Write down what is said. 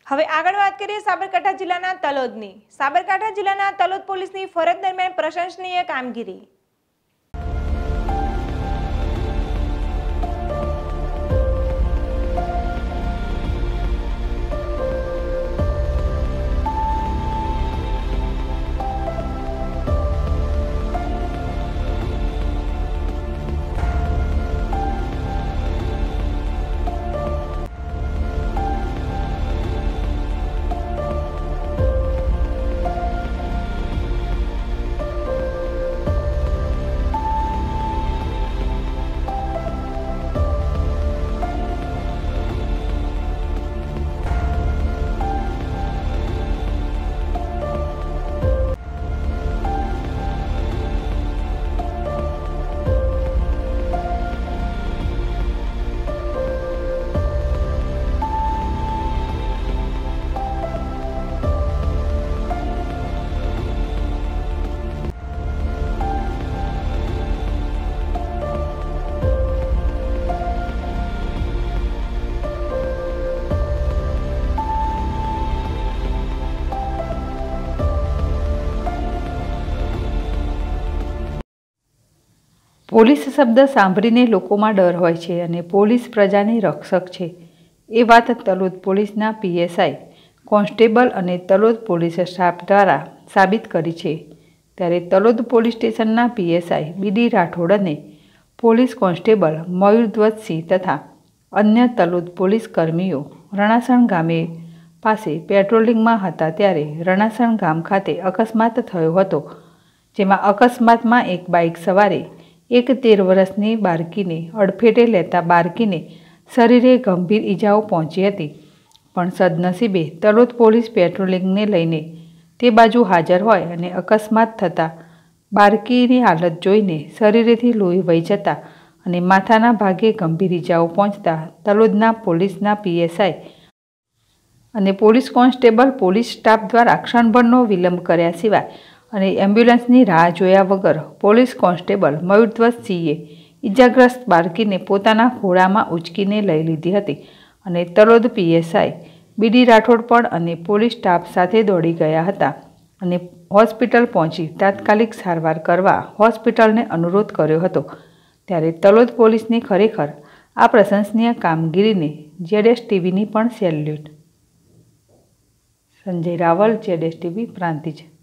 હવે આગળ વાત કરીએ સાબરકાંઠા જિલ્લાના તલોદની। સાબરકાંઠા જિલ્લાના તલોદ પોલીસની ફરજ દરમિયાન પ્રશંસનીય કામગીરી। પોલીસ શબ્દ સાંભળીને લોકોમાં ડર હોય છે અને પોલીસ પ્રજાની રક્ષક છે એ વાત તલોદ પોલીસના પીએસઆઈ કોન્સ્ટેબલ અને તલોદ પોલીસ સ્ટાફ દ્વારા સાબિત કરી છે। ત્યારે તલોદ પોલીસ સ્ટેશનના પીએસઆઈ બીડી રાઠોડ અને પોલીસ કોન્સ્ટેબલ મયુરધ્વજસિંહ તથા અન્ય તલોદ પોલીસ કર્મીઓ રણાસણ ગામે પાસે પેટ્રોલિંગમાં હતા ત્યારે રણાસણ ગામ ખાતે અકસ્માત થયો હતો, જેમાં અકસ્માતમાં એક બાઇક સવારે એક 13 વર્ષની બાળકીને અડફેટે લેતા બાળકીને શરીરે ગંભીર ઈજાઓ પહોંચી હતી, પણ સદનસીબે તલોદ પોલીસ પેટ્રોલિંગને લઈને તે બાજુ હાજર હોય અને અકસ્માત થતાં બાળકીની હાલત જોઈને શરીરેથી લોહી વહી જતા અને માથાના ભાગે ગંભીર ઈજાઓ પહોંચતા તલોદના પોલીસના પીએસઆઈ અને પોલીસ કોન્સ્ટેબલ પોલીસ સ્ટાફ દ્વારા ક્ષણભરનો વિલંબ કર્યા સિવાય અને એમ્બ્યુલન્સની રાહ જોયા વગર પોલીસ કોન્સ્ટેબલ મયુરધ્વજસિંહે ઈજાગ્રસ્ત બાળકીને પોતાના ખોળામાં ઉંચકીને લઈ લીધી હતી અને તલોદ પીએસઆઈ બીડી રાઠોડ પણ અને પોલીસ સ્ટાફ સાથે દોડી ગયા હતા અને હોસ્પિટલ પહોંચી તાત્કાલિક સારવાર કરવા હોસ્પિટલને અનુરોધ કર્યો હતો। ત્યારે તલોદ પોલીસની ખરેખર આ પ્રશંસનીય કામગીરીને જેડેશ ટીવીની પણ સેલ્યુટ। સંજય રાવલ, જેડેશ ટીવી, પ્રાંતિજ।